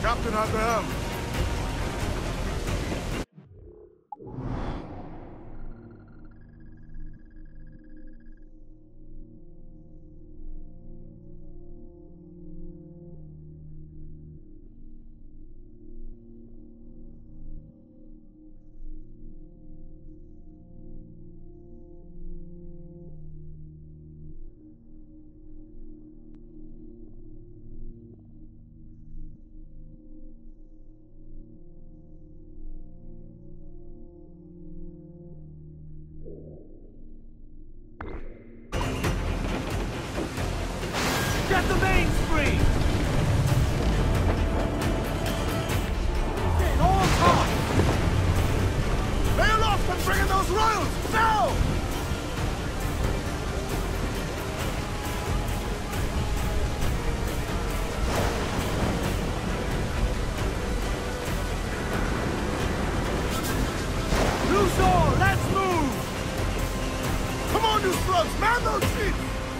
Captain at the helm. Get the mains free! Get all taut! Lay aloft and bring in those royals! Now! Loose all! Let's move! Come on, you slugs! Man those ships!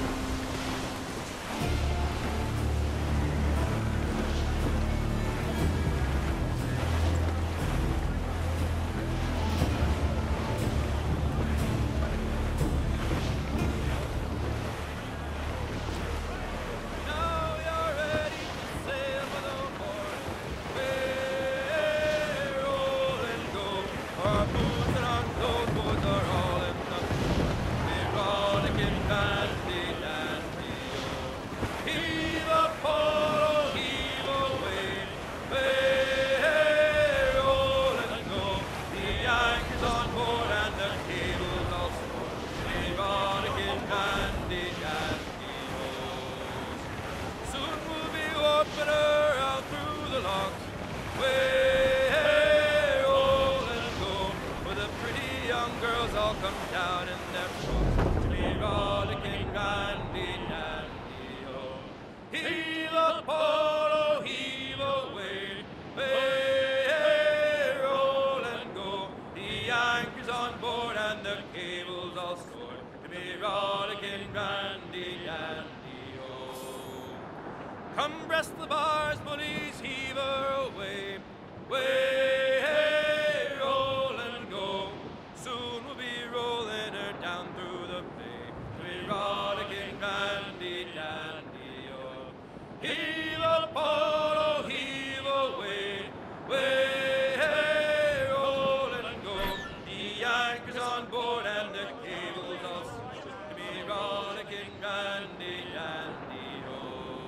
Come breast the bars, bullies, heave her away. Way, hey, roll and go. Soon we'll be rolling her down through the bay. We rollicking dandy, dandy, oh. Heave a polo, heave away. Way, hey, roll and go. The anchor's on board and the cable's all set. To be rollicking dandy, dandy, oh.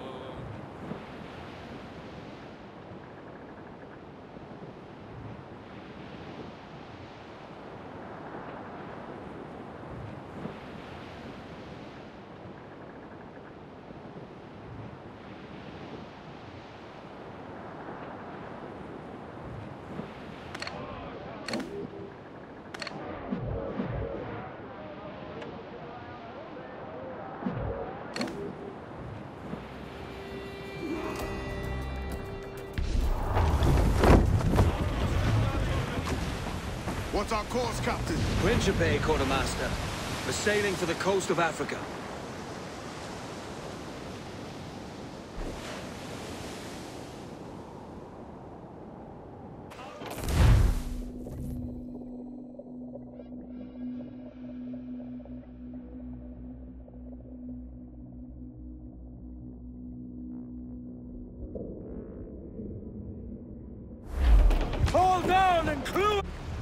What's our course, Captain? Winter Bay, Quartermaster. We're sailing for the coast of Africa. Hold down and crew!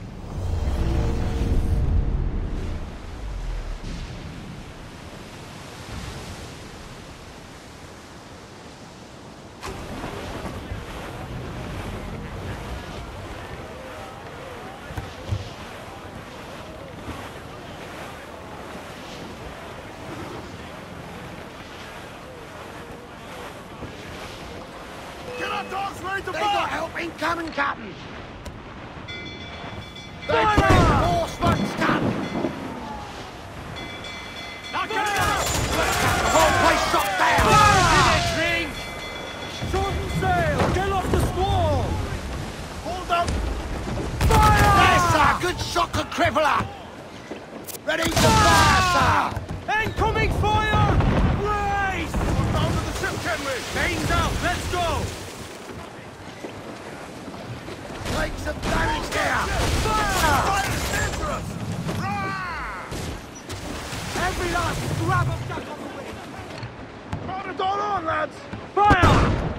Get our dogs ready to They fire! got help incoming, Captain! They Fire! bring reinforcements, Captain! Now get it out! The whole place shot down! Fire! Shorten sail! Get off the squall! Hold up! Fire! Yes, sir! Good shot to crippler! Ready to fire, sir! Incoming fire! Brace! Down to the ship, can we? Mains out! Let's go! be last grab of Jack on the wing! Put it all on, lads! Fire!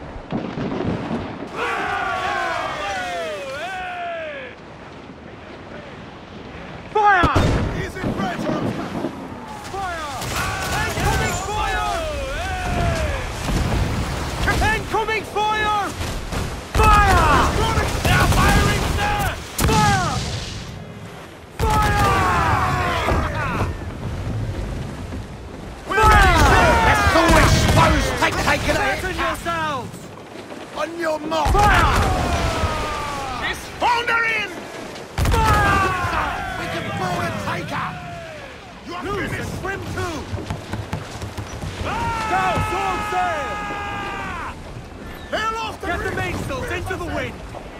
Fire! He's in French, Fire! Incoming fire! Incoming fire! Fire! They're firing, sir! Fire! Fire! We're ready, sir! Let's go expose, take it Fasten out! yourselves! On your mark! Fire! He's foundering! We can forward taker! You are Loose and finished! swim too! Go, sword sail! Hail off the Get the reef! mainsails into the wind!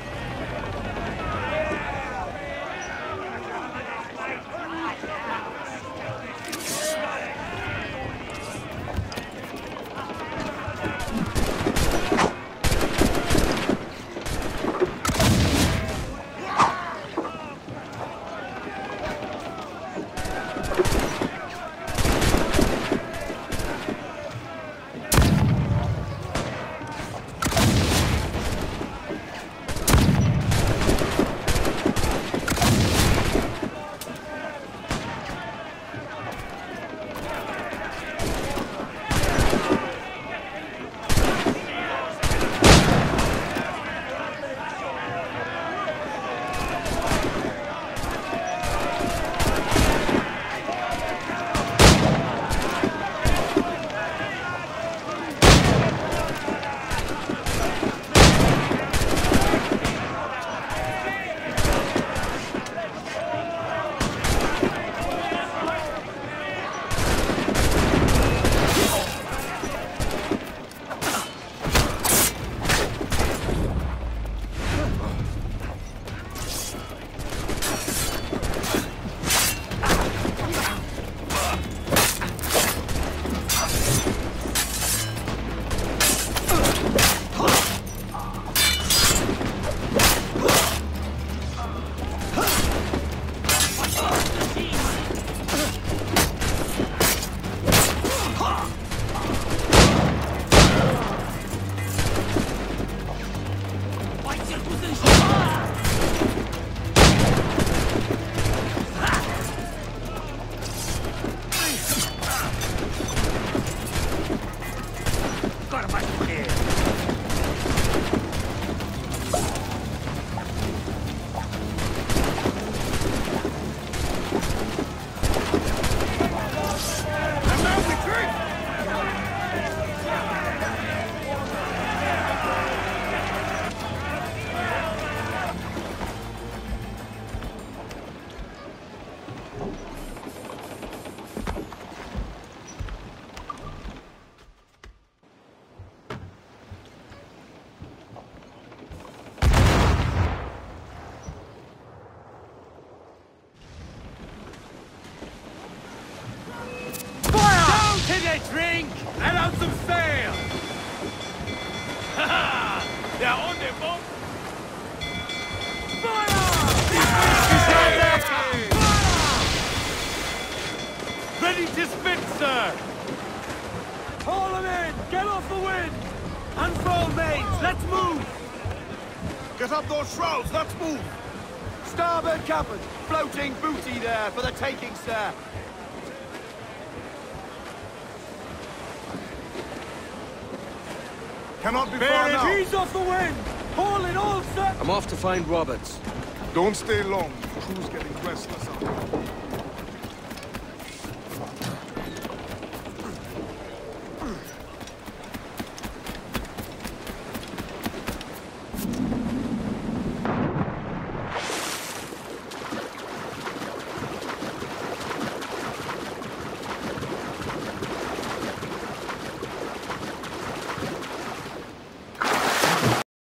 Drink! Let out some sail! Ha ha! They're on their boat! Fire! Ready to spit, sir! Haul them in! Get off the wind! Unfurl mains! Let's move! Get up those shrouds, let's move! Starboard cabin! Floating booty there for the taking, sir! Cannot be far now. Ease off the wind! Haul in all, sir! I'm off to find Roberts. Don't stay long. The crew's getting restless out there.